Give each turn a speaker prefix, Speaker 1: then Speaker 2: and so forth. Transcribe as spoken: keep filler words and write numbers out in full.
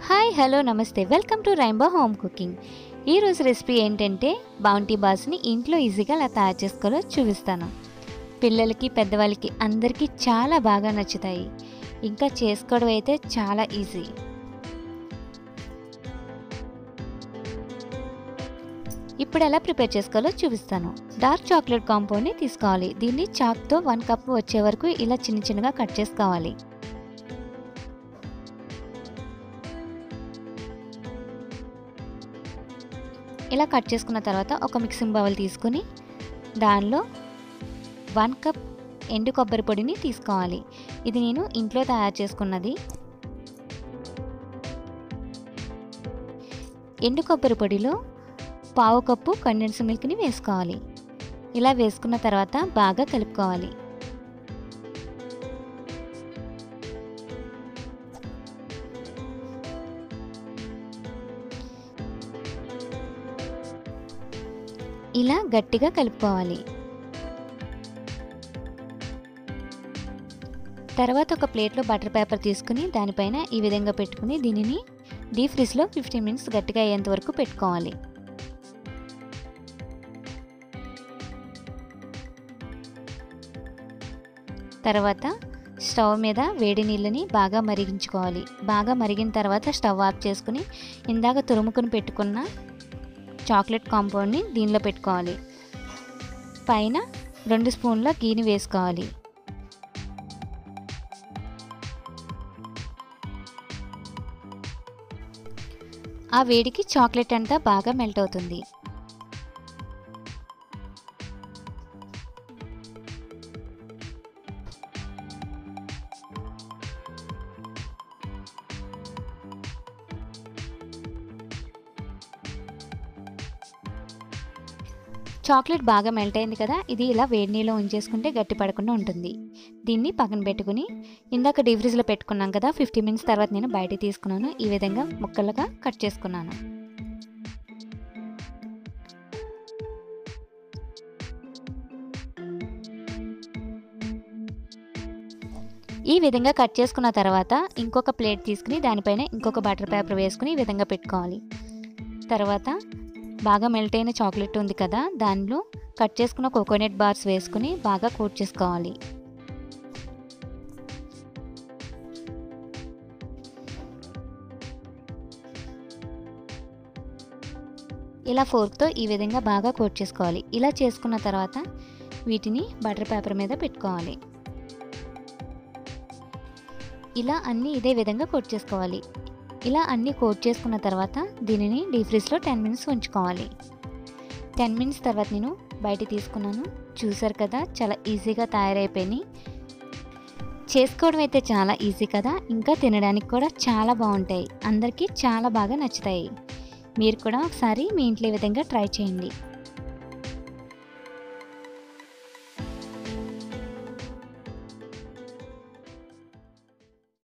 Speaker 1: Hi hello నమస్తే welcome to rainbow home cooking. ఈరోజు recipe ఏంటంటే బౌంటీ బాల్స్ని ఇంట్లో ఈజీగా ఎలా తయారు చేసుకోవాలో చూపిస్తాను. పిల్లలకి పెద్దవాళ్ళకి అందరికీ చాలా బాగా నచ్చుతాయి. ఇంకా చేసుకోవడం అయితే చాలా ఈజీ. ఇప్పుడు ఎలా ప్రిపేర్ చేసుకోవాలో చూపిస్తాను. డార్క్ చాక్లెట్ కాంపౌండ్ని తీసుకోవాలి. దీన్ని చాక్తో వన్ కప్ వచ్చే వరకు ఇలా చిన్న చిన్నగా కట్ చేసుకోవాలి. ఇలా కట్ చేసుకున్న తర్వాత ఒక మిక్సింగ్ బౌల్ తీసుకుని దానిలో వన్ కప్ ఎండు కొబ్బరి పొడిని తీసుకోవాలి. ఇది నేను ఇంట్లో తయారు చేసుకున్నది. ఎండు కొబ్బరి పొడిలో పావు కప్పు కండెన్స్ మిల్క్ని వేసుకోవాలి. ఇలా వేసుకున్న తర్వాత బాగా కలుపుకోవాలి. ఇలా గట్టిగా కలుపుకోవాలి. తర్వాత ఒక ప్లేట్లో బటర్ పేపర్ తీసుకుని దానిపైన ఈ విధంగా పెట్టుకుని దీనిని డీప్ ఫ్రిడ్జ్లో ఫిఫ్టీన్ మినిట్స్ గట్టిగా అయ్యేంత వరకు పెట్టుకోవాలి. తర్వాత స్టవ్ మీద వేడి నీళ్ళని బాగా మరిగించుకోవాలి. బాగా మరిగిన తర్వాత స్టవ్ ఆఫ్ చేసుకుని ఇందాక తురుముకుని పెట్టుకున్న చాక్లెట్ కాంపౌండ్ని దీనిలో పెట్టుకోవాలి. పైన రెండు స్పూన్ల గీని వేసుకోవాలి. ఆ వేడికి చాక్లెట్ అంతా బాగా మెల్ట్ అవుతుంది. చాక్లెట్ బాగా మెల్ట్ అయింది కదా, ఇది ఇలా వేడి నీళ్ళలో ఉంచేసుకుంటే గట్టి పడకుండా ఉంటుంది. దీన్ని పక్కన పెట్టుకుని ఇందాక డీప్ ఫ్రిడ్జ్లో పెట్టుకున్నాం కదా, ఫిఫ్టీ మినిట్స్ తర్వాత నేను బయట తీసుకున్నాను. ఈ విధంగా ముక్కలుగా కట్ చేసుకున్నాను. ఈ విధంగా కట్ చేసుకున్న తర్వాత ఇంకొక ప్లేట్ తీసుకుని దానిపైన ఇంకొక బటర్ పేపర్ వేసుకుని ఈ విధంగా పెట్టుకోవాలి. తర్వాత బాగా మెల్ట్ అయిన చాక్లెట్ ఉంది కదా, దానిలో కట్ చేసుకున్న కోకోనట్ బార్స్ వేసుకుని బాగా కోట్ చేసుకోవాలి. ఇలా ఫోర్క్తో ఈ విధంగా బాగా కోట్ చేసుకోవాలి. ఇలా చేసుకున్న తర్వాత వీటిని బటర్ పేపర్ మీద పెట్టుకోవాలి. ఇలా అన్నీ ఇదే విధంగా కోట్ చేసుకోవాలి. ఇలా అన్నీ కోట్ చేసుకున్న తర్వాత దీనిని డీప్ ఫ్రిడ్జ్లో టెన్ మినిట్స్ ఉంచుకోవాలి. టెన్ మినిట్స్ తర్వాత నేను బయట తీసుకున్నాను. చూసారు కదా, చాలా ఈజీగా తయారైపోయినాయి. చేసుకోవడం అయితే చాలా ఈజీ కదా, ఇంకా తినడానికి కూడా చాలా బాగుంటాయి. అందరికీ చాలా బాగా నచ్చుతాయి. మీరు కూడా ఒకసారి మీ ఇంట్లో ఈ విధంగా ట్రై చేయండి.